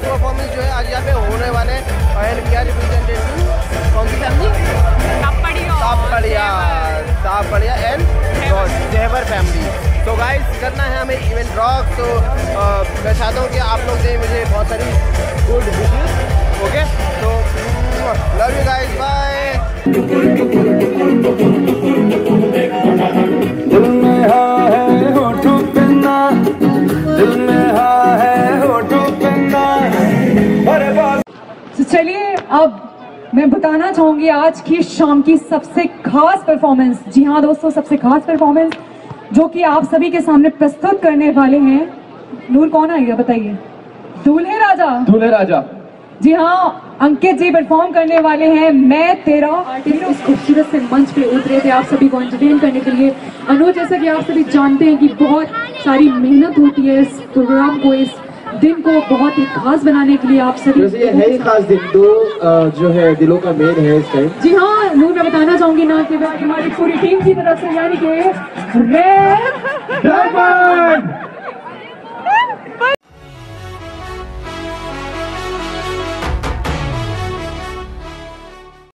Performance जो है आज यहाँ पे होने वाले हैं एंड वी आर रिप्रेजेंटेटिंग कौन सी family? Tapadia and Jewar family. तो गाइस करना है हमें इवेंट रॉक। तो मैं चाहता हूँ कि आप लोग दें मुझे बहुत सारी गुड विशेस। ओके, तो लव यू गाइस, बाय। दिल में है होठों पे ना, दिल में है होठों पे ना। तो चलिए अब मैं बताना चाहूंगी आज की शाम की सबसे खास परफॉर्मेंस। जी हाँ दोस्तों, सबसे खास परफॉर्मेंस जो कि आप सभी के सामने प्रस्तुत करने वाले हैं। नूर कौन आएगा बताइए? दूल्हे राजा। दूल्हे राजा, जी हाँ, अंकित जी परफॉर्म करने वाले हैं मैं तेरा। आर्टिस्ट इस खूबसूरत से मंच पे उतरे थे आप सभी को एंटरटेन करने के लिए। अनुज, जैसा कि आप सभी जानते हैं कि बहुत सारी मेहनत होती है इस प्रोग्राम को, इस दिन को बहुत ही खास बनाने के लिए। आप सभी ये है खास दिन, दो जो है दिलों का मेल है इस टाइम। जी हाँ नूर, मैं बताना चाहूंगी ना कि हमारी पूरी टीम की तरफ से, यानी कि रेड डायमंड